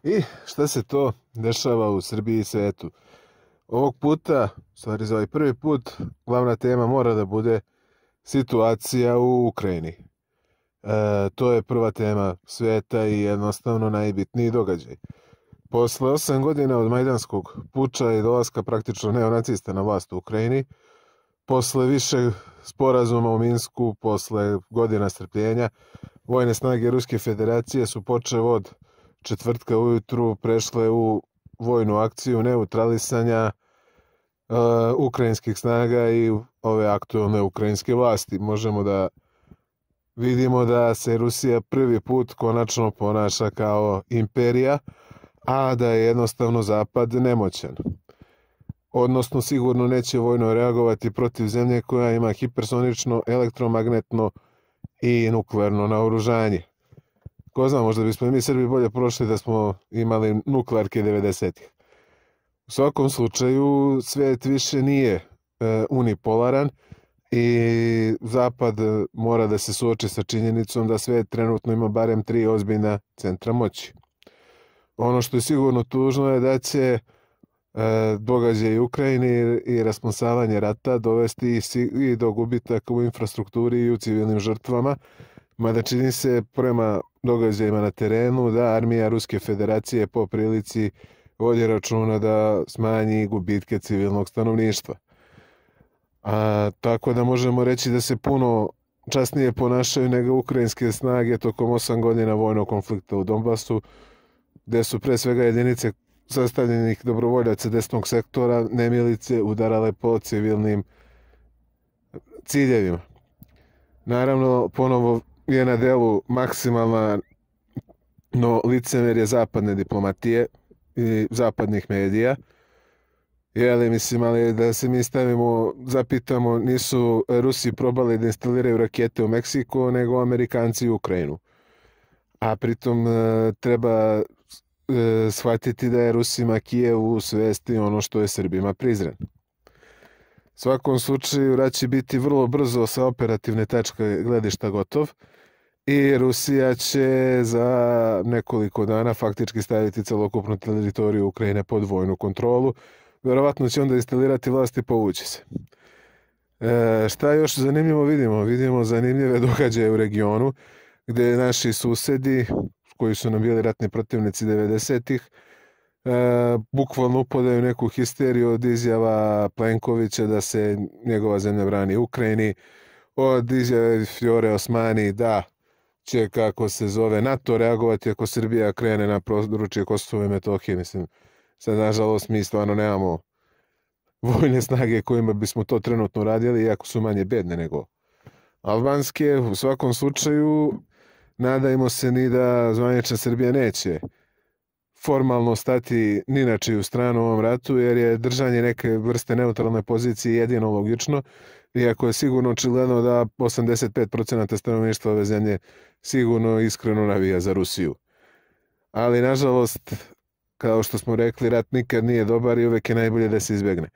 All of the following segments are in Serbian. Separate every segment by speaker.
Speaker 1: I šta se to dešava u Srbiji i svetu? Ovog puta, stvari za ovaj prvi put, glavna tema mora da bude situacija u Ukrajini. To je prva tema sveta i jednostavno najbitniji događaj. Posle 8 godina od Majdanskog puča i dolaska praktično neonacista na vlast u Ukrajini, posle više sporazuma u Minsku, posle godina strpljenja, vojne snage Ruske federacije su počev od četvrtka ujutru prešle u vojnu akciju neutralisanja ukrajinskih snaga i ove aktualne ukrajinske vlasti. Možemo da vidimo da se Rusija prvi put konačno ponaša kao imperija, a da je jednostavno Zapad nemoćan. Odnosno, sigurno neće vojno reagovati protiv zemlje koja ima hipersonično, elektromagnetno i nuklearno naoružanje. Ko zna, možda bismo i mi Srbi bolje prošli da smo imali nuklearke 90-ih. U svakom slučaju, svet više nije unipolaran i Zapad mora da se suoči sa činjenicom da svet trenutno ima barem 3 ozbiljna centra moći. Ono što je sigurno tužno je da će događaj u Ukrajini i rasplamsavanje rata dovesti i do gubitaka u infrastrukturi i u civilnim žrtvama, mada čini se prema događajima na terenu da armija Ruske federacije po prilici vodi računa da smanji gubitke civilnog stanovništva. Tako da možemo reći da se puno časnije ponašaju nego ukrajinske snage tokom 8 godina vojnog konflikta u Donbasu, gde su pre svega jedinice sastavljenih dobrovoljaca desnog sektora, nemilice, udarale po civilnim ciljevima. Naravno, ponovo je na delu maksimalno licemerje zapadne diplomatije i zapadnih medija. Mislim, ali da se mi zapitamo, nisu Rusi probali da instaliraju rakete u Meksiku, nego Amerikanci u Ukrajinu. A pritom treba shvatiti da je Rusima Kijev u svesti ono što je Srbima Prizren. U svakom slučaju, rat će biti vrlo brzo sa operativne tačke gledišta gotov i Rusija će za nekoliko dana faktički staviti celokupnu teritoriju Ukrajine pod vojnu kontrolu. Verovatno će onda instalirati vlast i povući se. Šta još zanimljivo vidimo? Vidimo zanimljive događaje u regionu gde naši susedi, koji su nam bili ratni protivnici 90-ih, bukvalno upadaju neku histeriju od izjava Plenkovića da se njegova zemlja brani Ukrajini, od izjave Fiore Osmani da će, kako se zove, NATO reagovati ako Srbija krene na područje Kosova i Metohije. Mislim, sad nažalost mi stvarno nemamo vojne snage kojima bismo to trenutno radili, iako su manje bedne nego albanske. U svakom slučaju, nadajmo se ni da zvanična Srbija neće formalno stati ni na čiju stranu u ovom ratu, jer je držanje neke vrste neutralne pozicije jedino logično, iako je sigurno očigledno da 85% stanovništva ove zemlje sigurno iskreno navija za Rusiju. Ali, nažalost, kao što smo rekli, rat nikad nije dobar i uvek je najbolje da se izbegne.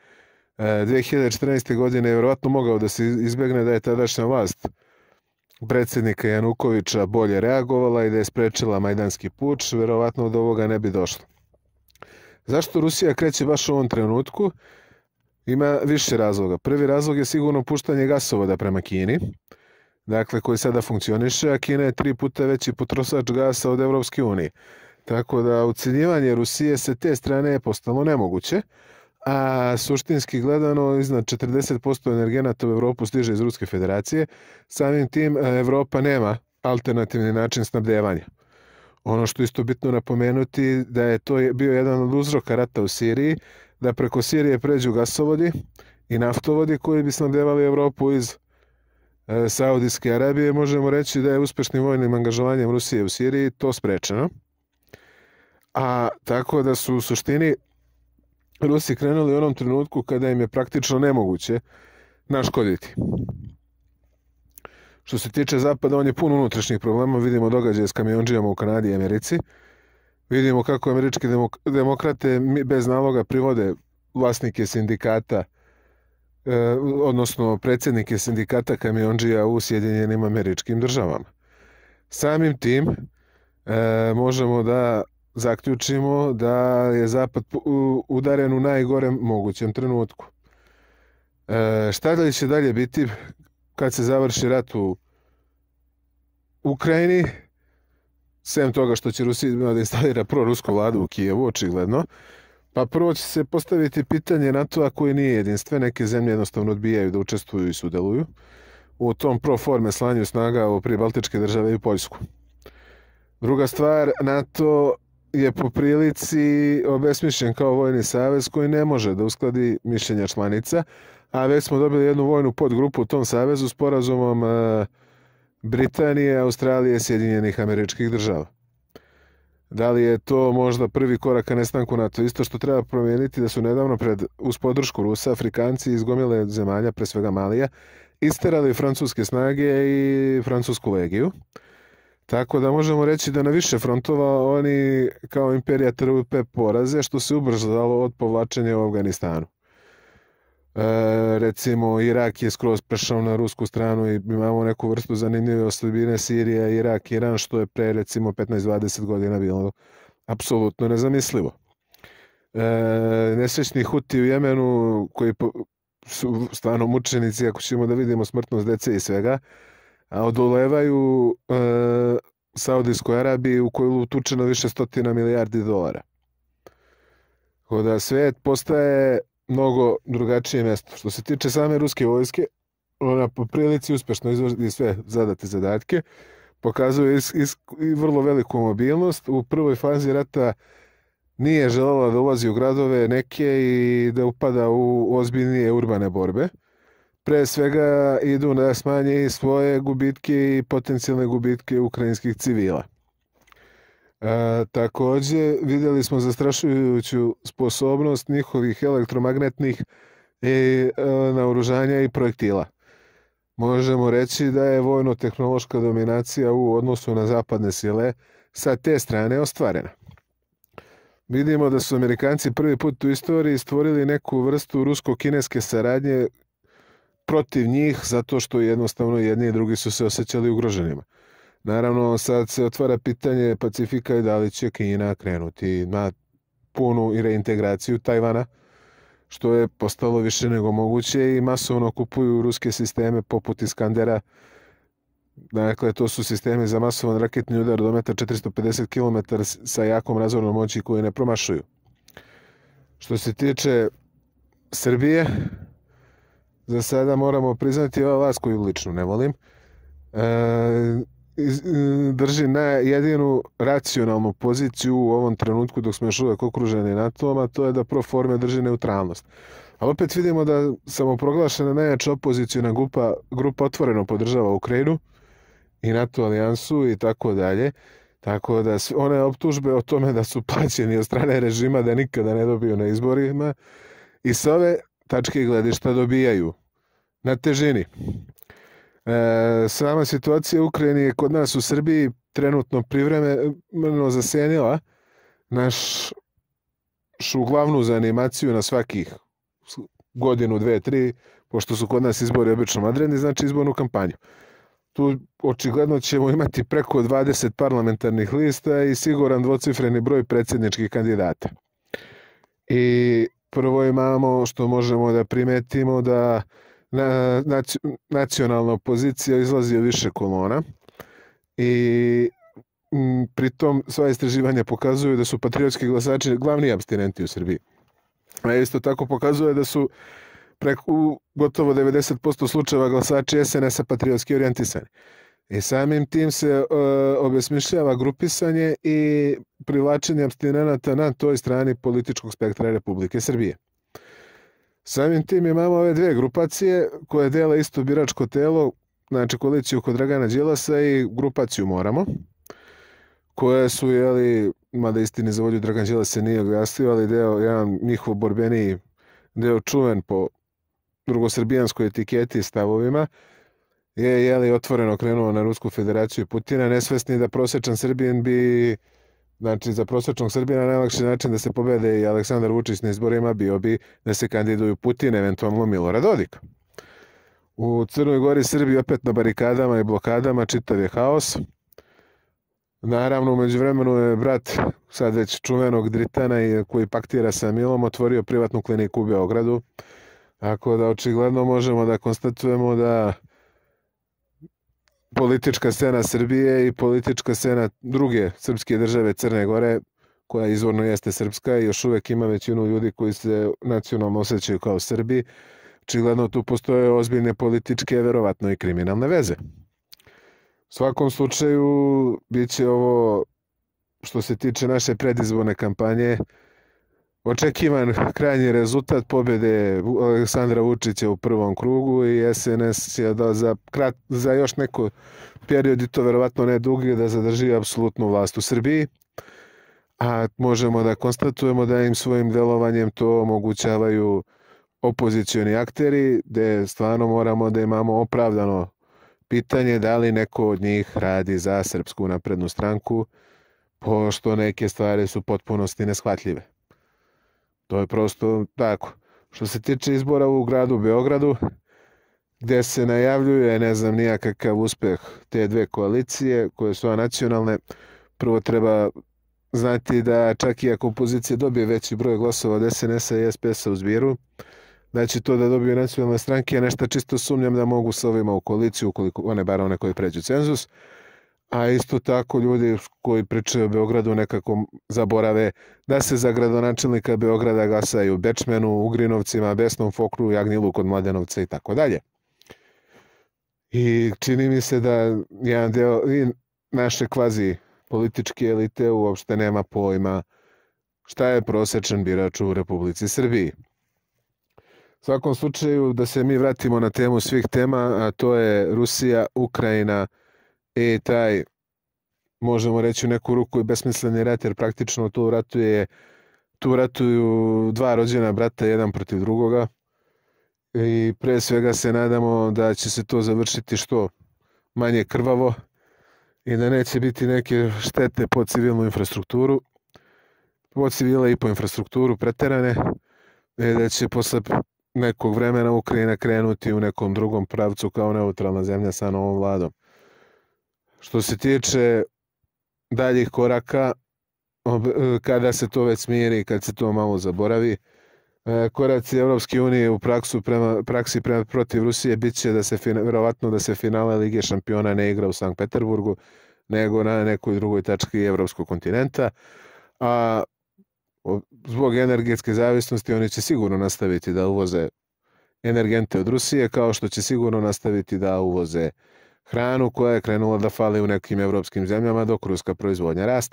Speaker 1: 2014. godine je verovatno mogao da se izbegne da je tadašnja vlast predsjednika Janukovića bolje reagovala i da je sprečila Majdanski puč, verovatno do ovoga ne bi došlo. Zašto Rusija kreće baš u ovom trenutku? Ima više razloga. Prvi razlog je sigurno puštanje gasovoda prema Kini, dakle koji sada funkcioniše, a Kina je 3 puta veći potrošač gasa od Evropske unije. Tako da ucenjivanje Rusije sa te strane je postalo nemoguće, a suštinski gledano iznad 40% energenata u Evropu stiže iz Ruske federacije. Samim tim Evropa nema alternativni način snabdevanja. Ono što isto bitno napomenuti da je to bio jedan od uzroka rata u Siriji, da preko Sirije pređu gasovodi i naftovodi koji bi snabdevali Evropu iz Saudijske Arabije. Možemo reći da je uspešnim vojnim angažovanjem Rusije u Siriji to sprečeno. A tako da su u suštini Rusi krenuli u onom trenutku kada im je praktično nemoguće naškoditi. Što se tiče Zapada, on je puno unutrašnjih problema. Vidimo događaje s kamiondžijama u Kanadi i Americi. Vidimo kako američki demokrate bez naloga privode vlasnike sindikata, odnosno predsjednike sindikata kamiondžija u Sjedinjenim Američkim Državama. Samim tim možemo da zaključimo da je Zapad udaren u najgorem mogućem trenutku. Šta li će dalje biti kad se završi rat u Ukrajini, sem toga što će Rusija da instalira prorusku vladu u Kijevu, očigledno, pa prvo će se postaviti pitanje NATO-a koji nije jedinstven, neke zemlje jednostavno odbijaju da učestvuju i sudeluju u tom pro forme slanju snaga u pribaltičke države i Poljsku. Druga stvar, NATO je po prilici obesmišljen kao vojni savez koji ne može da uskladi mišljenja članica, a već smo dobili jednu vojnu podgrupu u tom savezu sporazumom Britanije, Australije i Sjedinjenih Američkih Država. Da li je to možda prvi korak ka nestanku NATO? Isto što treba promijeniti da su nedavno uz podršku Rusa, Afrikanci iz gomile zemalja, pre svega Malija, isterali francuske snage i francusku legiju. Tako da možemo reći da na više frontova oni kao imperija trpe poraze, što se ubrzalo od povlačenja u Afganistanu. Recimo, Irak je skroz prešao na rusku stranu i imamo neku vrstu zanimljive oslabine Sirija, Irak, Iran, što je pre recimo 15-20 godina bilo apsolutno nezamislivo. Nesrećni Huti u Jemenu, koji su stvarno mučenici, ako ćemo da vidimo smrtnost dece i svega, a odolevaju Saudijskoj Arabiji u kojoj je utučeno više stotina milijardi dolara. Tako da svet postaje mnogo drugačije mjesto. Što se tiče same ruske vojske, ona po prilici uspješno izvodi sve zadate zadatke, pokazuje i vrlo veliku mobilnost. U prvoj fazi rata nije želela da ulazi u gradove neke i da upada u ozbiljnije urbane borbe. Pre svega idu da smanje i svoje gubitke i potencijalne gubitke ukrajinskih civila. Također vidjeli smo zastrašujuću sposobnost njihovih elektromagnetnih naoružanja i projektila. Možemo reći da je vojno-tehnološka dominacija u odnosu na zapadne sile sa te strane ostvarena. Vidimo da su Amerikanci prvi put u istoriji stvorili neku vrstu rusko-kineske saradnje protiv njih, zato što jednostavno jedni i drugi su se osjećali ugroženima. Naravno, sad se otvara pitanje Pacifika i da li će Kina krenuti na punu reintegraciju Tajvana, što je postalo više nego moguće i masovno kupuju ruske sisteme poput Iskandera. Dakle, to su sistemi za masovan raketni udar do metra 450 km sa jakom razornom moći koju ne promašuju. Što se tiče Srbije, za sada moramo priznati ova vlast koju lično ne volim, drži na jedinu racionalnu poziciju u ovom trenutku dok smo još uvijek okruženi NATO-om, a to je da pro forme drži neutralnost. Ali opet vidimo da samoproglašena najjača opozicijona grupa otvoreno podržava Ukrajinu i NATO alijansu i tako dalje. Tako da one optužbe o tome da su plaćeni od strane režima da nikada ne dobiju na izborima i sa ove tačke gledišta dobijaju na težini. Sama situacija u Ukrajini je kod nas u Srbiji trenutno privremeno zasenila našu glavnu zanimaciju na svakih godinu, dve, tri, pošto su kod nas izbori obično vanredni, znači izbornu kampanju. Tu očigledno ćemo imati preko 20 parlamentarnih lista i siguran dvocifreni broj predsjedničkih kandidata. I prvo imamo što možemo da primetimo da nacionalna opozicija izlazi u više kolona i pritom sva istraživanja pokazuju da su patriotski glasači glavni apstinenti u Srbiji. A isto tako pokazuje da su preko gotovo 90% slučajeva glasači SNS-a patriotski orijentisani. I samim tim se obesmišljava grupisanje i privlačenje apstinenata na toj strani političkog spektra Republike Srbije. Samim tim imamo ove dve grupacije koje dele isto biračko telo, znači koaliciju kod Dragana Đilasa i grupaciju Moramo, koje su, mada istini za volju Dragan Đilas se nije oglasio, ali jedan njihov borbeniji deo čuven po drugosrbijanskoj etiketi i stavovima, je otvoreno krenuo na Rusku federaciju i Putina, nesvesni da prosječan Srbijan bi, znači za prosječnog Srbina najlakši način da se pobede i Aleksandar Vučić na izborima bio bi da se kandiduju Putin, eventualno Milorad Dodik. U Crnoj Gori Srbi opet na barikadama i blokadama, čitav je haos. Naravno, umeđu vremenu je brat sad već čuvenog Dritana i koji paktira sa Milom otvorio privatnu kliniku u Beogradu. Tako da očigledno možemo da konstatujemo da politička scena Srbije i politička scena druge srpske države Crne Gore, koja izvorno jeste srpska i još uvek ima većinu ljudi koji se nacionalno osjećaju kao Srbi, očigledno tu postoje ozbiljne političke, verovatno i kriminalne veze. U svakom slučaju, bit će ovo, što se tiče naše predizborne kampanje, očekivan krajnji rezultat pobjede Aleksandra Vučića u prvom krugu i SNS je da za još neko period, i to verovatno ne dugi, da zadrži apsolutnu vlast u Srbiji. A možemo da konstatujemo da im svojim delovanjem to omogućavaju opozicioni akteri, gde stvarno moramo da imamo opravdano pitanje da li neko od njih radi za Srpsku naprednu stranku, pošto neke stvari su potpunosti neshvatljive. To je prosto tako. Što se tiče izbora u gradu Beogradu, gde se najavljuje, ne znam nijakakav uspeh te dve koalicije koje su nacionalne, prvo treba znati da čak i ako opozicija dobije veći broj glasova od SNS-a i SPS-a u zbiru, da će to da dobiju nacionalne stranke, a nešto čisto sumnjam da mogu sa ovima u koaliciju, ukoliko one koji pređu cenzus. A isto tako ljudi koji pričaju o Beogradu nekako zaborave da se za gradonačelnika Beograda glasaju u Bečmenu, Ugrinovcima, Besnom Fokru, Jagnjilu kod Mladenovca i tako dalje. I čini mi se da jedan deo i naše kvazi političke elite uopšte nema pojma šta je prosečan birač u Republici Srbiji. U svakom slučaju, da se mi vratimo na temu svih tema, a to je Rusija, Ukrajina i taj, možemo reći u neku ruku, i besmisleni rat, jer praktično tu ratuju dva rođena brata, jedan protiv drugoga. I pre svega se nadamo da će se to završiti što manje krvavo i da neće biti neke štete po civilnu infrastrukturu, po civile i po infrastrukturu preterane, i da će posle nekog vremena Ukrajina krenuti u nekom drugom pravcu kao neutralna zemlja sa novom vladom. Što se tiče daljih koraka, kada se to već smiri, kad se to malo zaboravi, koraci Evropske unije u praksi protiv Rusije bit će da se verovatno da se finale Lige šampiona ne igra u Sankt Peterburgu, nego na nekoj drugoj tački evropskog kontinenta, a zbog energetske zavisnosti oni će sigurno nastaviti da uvoze energente od Rusije, kao što će sigurno nastaviti da uvoze hranu koja je krenula da fali u nekim evropskim zemljama dok ruska proizvodnja raste.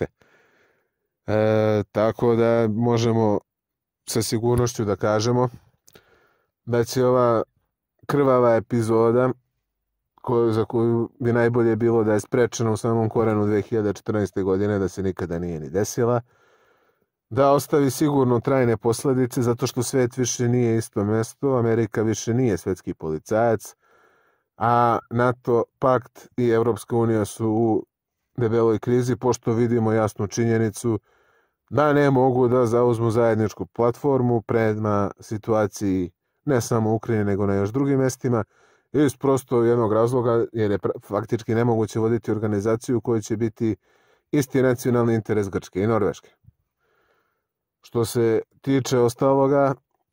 Speaker 1: Tako da možemo sa sigurnošću da kažemo da će ova krvava epizoda, za koju bi najbolje bilo da je sprečena u samom korenu 2014. godine, da se nikada nije ni desila, da ostavi sigurno trajne posledice, zato što svet više nije isto mesto, Amerika više nije svetski policajac, a NATO, pakt i Evropska unija su u debeloj krizi, pošto vidimo jasnu činjenicu da ne mogu da zauzmu zajedničku platformu prema situaciji ne samo u Ukrajini, nego na još drugim mestima, iz prosto jednog razloga, jer je faktički nemoguće voditi organizaciju u kojoj će biti isti nacionalni interes Grčke i Norveške. Što se tiče ostaloga,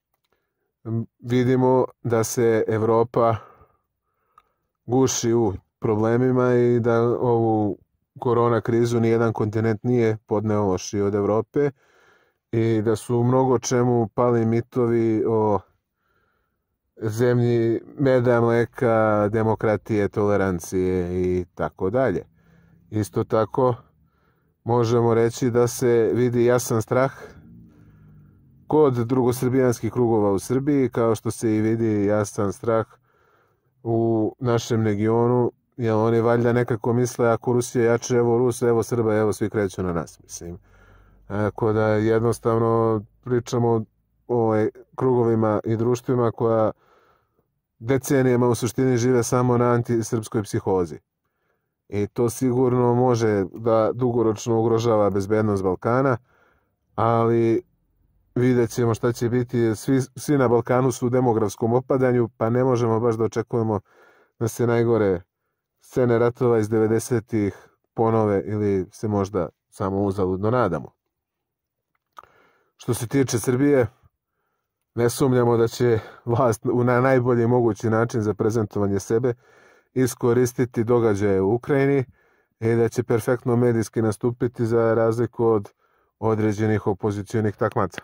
Speaker 1: vidimo da se Evropa guši u problemima i da ovu korona krizu nijedan kontinent nije podneo lošiji od Evrope i da su u mnogo čemu pali mitovi o zemlji meda, mleka, demokratije, tolerancije i tako dalje. Isto tako možemo reći da se vidi jasan strah kod drugosrbijanskih krugova u Srbiji, kao što se i vidi jasan strah u našem regionu, jer oni valjda nekako misle ako Rusija jače, evo Rusa, evo Srba, evo svi kreću na nas, mislim. Ako da jednostavno pričamo o krugovima i društvima koja decenijama u suštini žive samo na antisrpskoj psihozi. I to sigurno može da dugoročno ugrožava bezbednost Balkana, ali vidjet ćemo šta će biti. Svi na Balkanu su u demografskom opadanju, pa ne možemo baš da očekujemo da se najgore scene ratova iz 90-ih ponove ili se možda samo uzaludno nadamo. Što se tiče Srbije, ne sumnjamo da će vlast na najbolji mogući način za prezentovanje sebe iskoristiti događaje u Ukrajini i da će perfektno medijski nastupiti za razliku od određenih opozicionih takmaca.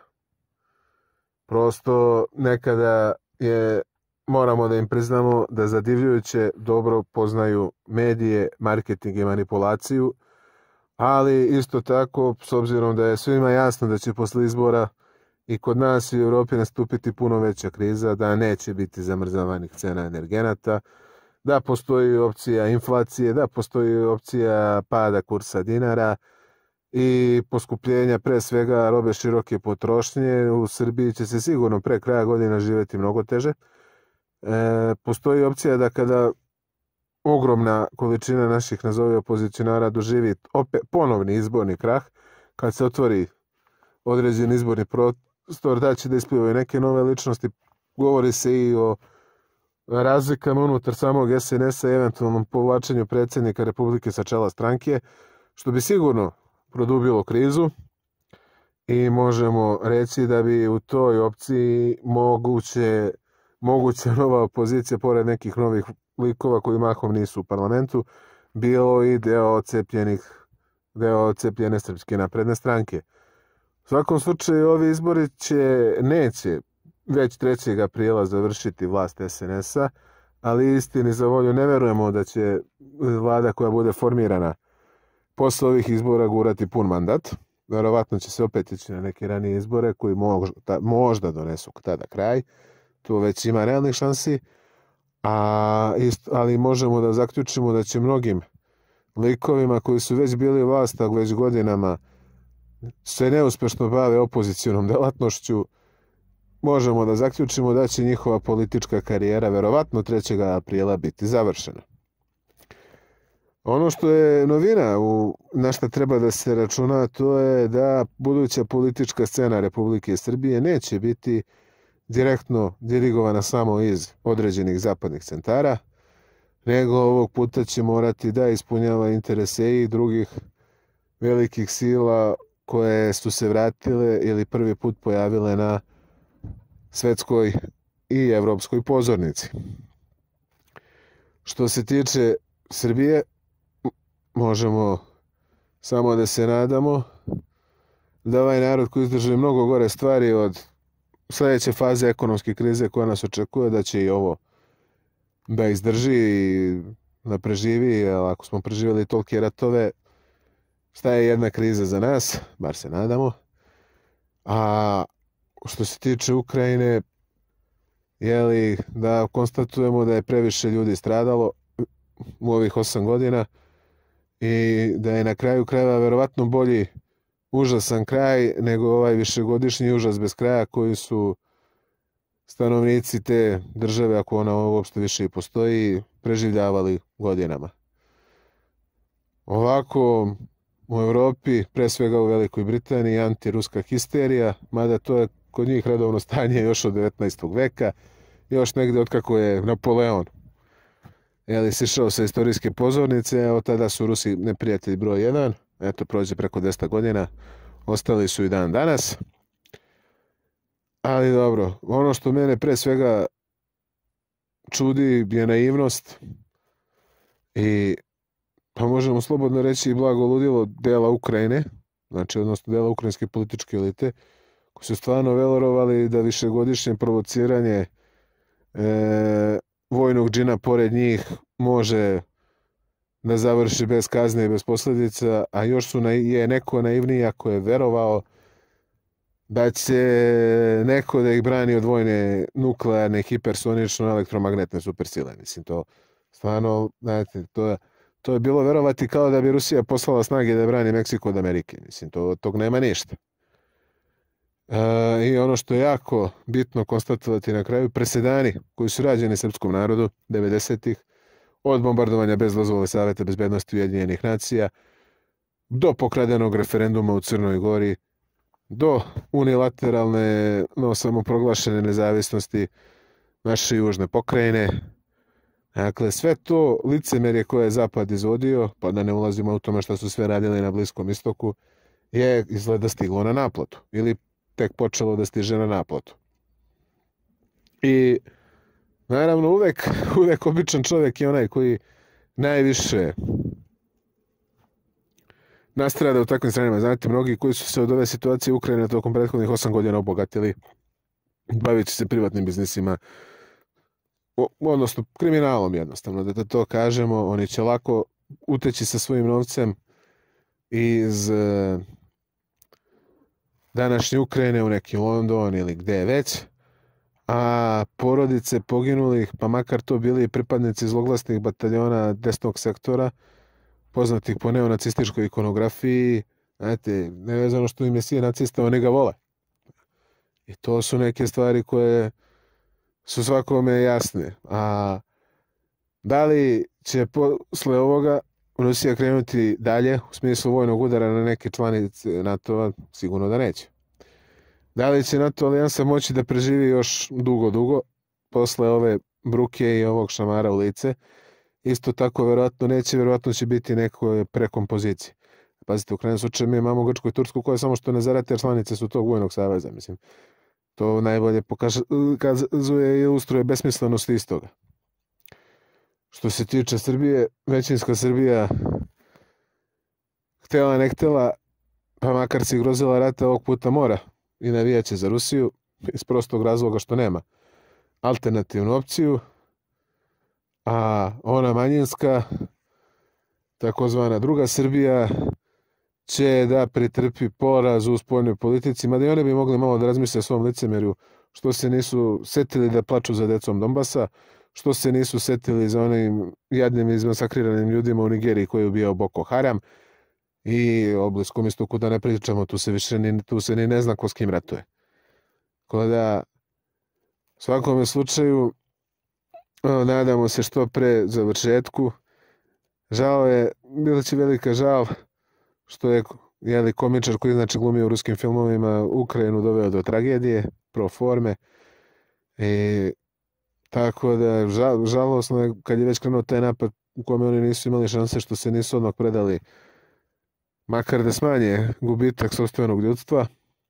Speaker 1: Prosto nekada moramo da im priznamo da zadivljujuće dobro poznaju medije, marketing i manipulaciju, ali isto tako, s obzirom da je svima jasno da će posle izbora i kod nas i u Europi nastupiti puno veća kriza, da neće biti zamrzavanih cena energenata, da postoji opcija inflacije, da postoji opcija pada kursa dinara i poskupljenja pre svega robe široke potrošnje, u Srbiji će se sigurno pre kraja godina živjeti mnogo teže. Postoji opcija da kada ogromna količina naših, nazovi, opozicionara doživi ponovni izborni krah, kad se otvori određen izborni prostor, da će da isplivaju neke nove ličnosti. Govori se i o razlikama unutar samog SNS-a i eventualnom povlačenju predsjednika Republike sa čela stranke, što bi sigurno produbilo krizu i možemo reći da bi u toj opciji moguća nova opozicija, pored nekih novih likova koji mahom nisu u parlamentu, bilo i deo ocepljene Srpske napredne stranke. U svakom slučaju, ovi izbori neće već 3. aprila završiti vlast SNS-a, ali istini za volju ne verujemo da će vlada koja bude formirana posle ovih izbora gurati pun mandat. Verovatno će se opet ići na neke ranije izbore koji možda donesu tada kraj. Tu već ima realnih šansi, ali možemo da zaključimo da će mnogim likovima koji su već bili vlast, a već godinama se neuspešno bave opozicionom delatnošću, možemo da zaključimo da će njihova politička karijera verovatno 3. aprila biti završena. Ono što je novina na šta treba da se računa, to je da buduća politička scena Republike Srbije neće biti direktno dirigovana samo iz određenih zapadnih centara, nego ovog puta će morati da ispunjava interese i drugih velikih sila koje su se vratile ili prvi put pojavile na svetskoj i evropskoj pozornici. Što se tiče Srbije, možemo samo da se nadamo da ovaj narod koji izdrži mnogo gore stvari od sljedeće faze ekonomske krize koja nas očekuje, da će i ovo da izdrži i da preživi, jer ako smo preživjeli tolike ratove, staje jedna kriza za nas, bar se nadamo. A što se tiče Ukrajine, da konstatujemo da je previše ljudi stradalo u ovih 8 godina i da je na kraju krajeva verovatno bolji užasan kraj nego ovaj višegodišnji užas bez kraja koji su stanovnici te države, ako ona uopšte više i postoji, preživljavali godinama. Ovako, u Evropi, pre svega u Velikoj Britaniji, antiruska histerija, mada to je kod njih redovno stanje još od 19. veka, još negde otkako je Napoleon sišao sa istorijske pozornice, od tada su Rusi neprijatelji broj 1, eto, prođe preko 200 godina, ostali su i dan danas. Ali dobro, ono što mene pre svega čudi je naivnost i, pa možemo slobodno reći, i blago ludilo dela Ukrajine, znači odnosno dela ukrajinske političke elite, koji su stvarno verovali da višegodišnje provociranje vojnog džina pored njih može da završi bez kazne i bez posljedica, a još je neko naivniji ako je verovao da će neko da ih brani od vojne nuklearne, hipersonično, elektromagnetne supersile. Mislim, to stvarno, znate, to je bilo verovati kao da bi Rusija poslala snage da brani Meksiko od Amerike. Mislim, tog nema ništa. I ono što je jako bitno konstatovati na kraju, presedani koji su rađeni srpskom narodu 90-ih, od bombardovanja bez dozvole Saveta bezbednosti Ujedinjenih nacija, do pokradenog referenduma u Crnoj Gori, do unilateralne, samoproglašene nezavisnosti naše južne pokrajine, Dakle, sve to licemerje koje je Zapad izvodio, pa da ne ulazimo u tome što su sve radili na Bliskom istoku, je izgleda stiglo na naplatu. Ili tek počelo da stiže na naplatu. I naravno uvek običan čovjek je onaj koji najviše nastrada u takvim stranima. Znate, mnogi koji su se od ove situacije Ukrajine tokom prethodnih 8 godina obogatili, bavići se privatnim biznisima, odnosno kriminalom jednostavno, da to kažemo, oni će lako uteći sa svojim novcem iz današnje Ukrajine u neki London ili gde već, a porodice poginulih, pa makar to bili pripadnici zloglasnih bataljona desnog sektora, poznatih po neonacističkoj ikonografiji, znate, nevezano što im je sije nacista, oni ga vole. I to su neke stvari koje su svakome jasne. A da li će posle ovoga Rusija krenuti dalje u smislu vojnog udara na neke članice NATO-a? Sigurno da neće. Da li će NATO alijansa moći da preživi još dugo posle ove bruke i ovog šamara u lice? Isto tako verovatno neće, verovatno će biti nekoj prekompozicije. Pazite, u krajnjem slučaju mi imamo Grčku i Tursku koje samo što ne zarate, jer članice su tog vojnog saveza, mislim. To najbolje pokazuje i ilustruje besmislenost istoga. Što se tiče Srbije, većinska Srbija htjela ne htjela, pa makar se grozila rata, ovog puta mora i navijaće za Rusiju, iz prostog razloga što nema alternativnu opciju, a ona manjinska, takozvana druga Srbija, će da pretrpi poraz u spoljnoj politici, mada i one bi mogli malo da razmisle o svom licemerju, što se nisu setili da plaču za decom Donbasa, što se nisu setili za onim jadnim izmasakriranim ljudima u Nigeriji koji je ubijao Boko Haram i o Bliskom istoku da ne pričamo, tu se ni ne zna ko s kim ratuje. Tako da, u svakom slučaju, nadamo se što pre završetku. Žao je, bila će velika žal što je komičar koji znači glumio u ruskim filmovima Ukrajinu doveo do tragedije, pro forme. I tako da žalosno je kad je već krenuo taj napad u kome oni nisu imali šanse što se nisu odmah predali, makar da smanje gubitak sopstvenog ljudstva.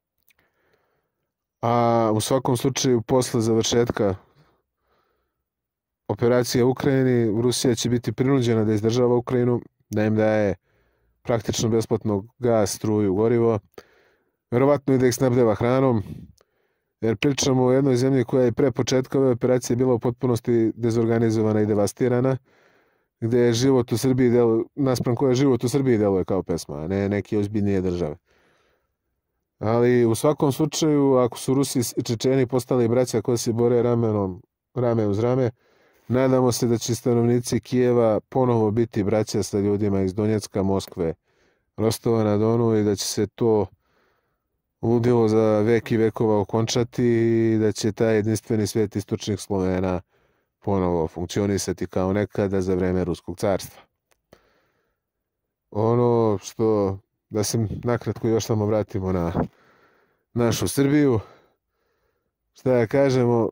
Speaker 1: A u svakom slučaju posle završetka operacije u Ukrajini, Rusija će biti prinuđena da izdržava Ukrajinu, da im daje praktično besplatno gas, struju, gorivo, verovatno i da ih snabdeva hranom, jer pričamo o jednoj zemlji koja je pre početka ove operacije bila u potpunosti dezorganizovana i devastirana, gde je život u Srbiji naspram koje život u Srbiji deluje kao pesma, a ne neke ozbiljnije države. Ali u svakom slučaju, ako su Rusi i Čečeni postali braća koji se bore rame uz rame, nadamo se da će stanovnici Kijeva ponovo biti braća sa ljudima iz Donjecka, Moskve, Rostova na Donu i da će se to ludilo za vek i vekova okončati i da će taj jedinstveni svijet istočnih Slovena ponovo funkcionisati kao nekada za vreme Ruskog carstva. Ono što, da se nakratko još samo vratimo na našu Srbiju, šta da kažemo,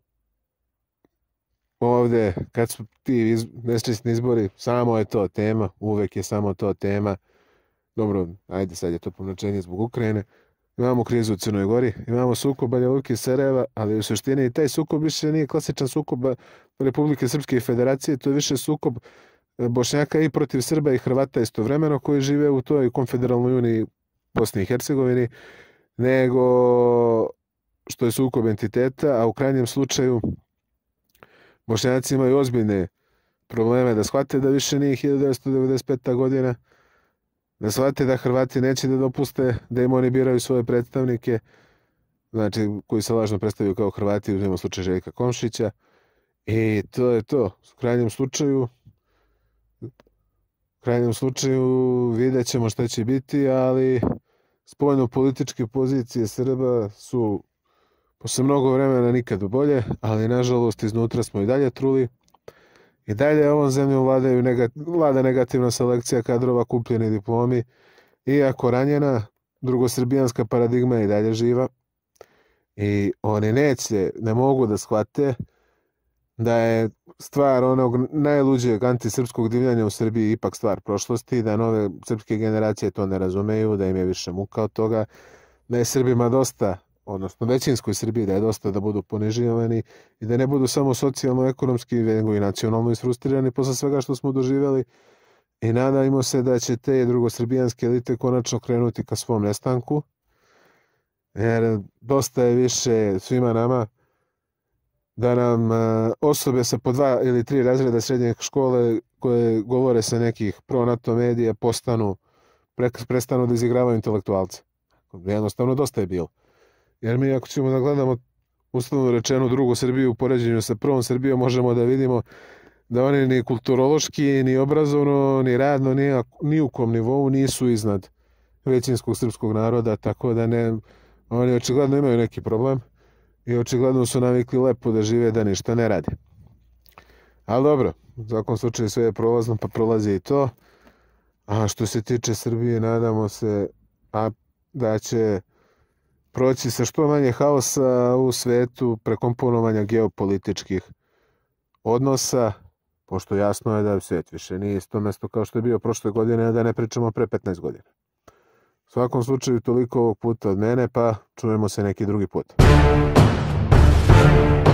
Speaker 1: ovde, kad su ti nesrećni izbori, samo je to tema, uvek je samo to tema. Dobro, ajde, sad je to pomračenje zbog Ukrajine. Imamo krizu u Crnoj Gori, imamo sukob Banja Luke i Sarajeva, ali u suštini i taj sukob više nije klasičan sukob Republike Srpske i Federacije, to je više sukob Bošnjaka i protiv Srba i Hrvata istovremeno koji žive u toj konfederalnoj uniji Bosni i Hercegovini, nego što je sukob entiteta, a u krajnjem slučaju Bošnjaci imaju ozbiljne probleme da shvate da više nije 1995. godina, da shvate da Hrvati neće da dopuste da im oni biraju svoje predstavnike, znači koji se lažno predstavljaju kao Hrvati, uzmemo slučaj Željka Komšića, i to je to. U krajnjem slučaju vidjet ćemo šta će biti, ali spoljno-političke pozicije Srba su posle mnogo vremena nikad bolje, ali nažalost iznutra smo i dalje truli. I dalje ovom zemljom vlada negativna selekcija kadrova kupljeni diplomi, iako ranjena, drugosrbijanska paradigma je i dalje živa. I oni ne mogu da shvate da je stvar onog najluđeg antisrpskog divljanja u Srbiji ipak stvar prošlosti, da nove srpske generacije to ne razumeju, da im je više muka od toga, da je Srbima dosta, odnosno većinskoj Srbiji da je dosta da budu ponižavani i da ne budu samo socijalno-ekonomski, nego i nacionalno isfrustrirani posle svega što smo doživjeli. I nadajmo se da će te drugosrbijanske elite konačno krenuti ka svom nestanku, jer dosta je više svima nama da nam osobe sa po 2 ili 3 razreda srednje škole koje govore sa nekih pro-NATO medija prestanu da izigravaju intelektualce. Jednostavno dosta je bilo. Jer mi ako ćemo da gledamo uslovno rečeno drugu Srbiju u poređenju sa prvom Srbijom, možemo da vidimo da oni ni kulturološki, ni obrazovno, ni radno, ni u kom nivou nisu iznad većinskog srpskog naroda, tako da oni očigledno imaju neki problem i očigledno su navikli lepo da žive, da ništa ne radi. Ali dobro, u svakom slučaju sve je prolazno, pa prolazi i to. A što se tiče Srbije, nadamo se da će proći sa što manje haosa u svetu, prekomponovanja geopolitičkih odnosa, pošto jasno je da svijet više nije isto mesto kao što je bio prošle godine, da ne pričamo pre 15 godina. U svakom slučaju toliko ovog puta od mene, pa čujemo se neki drugi put.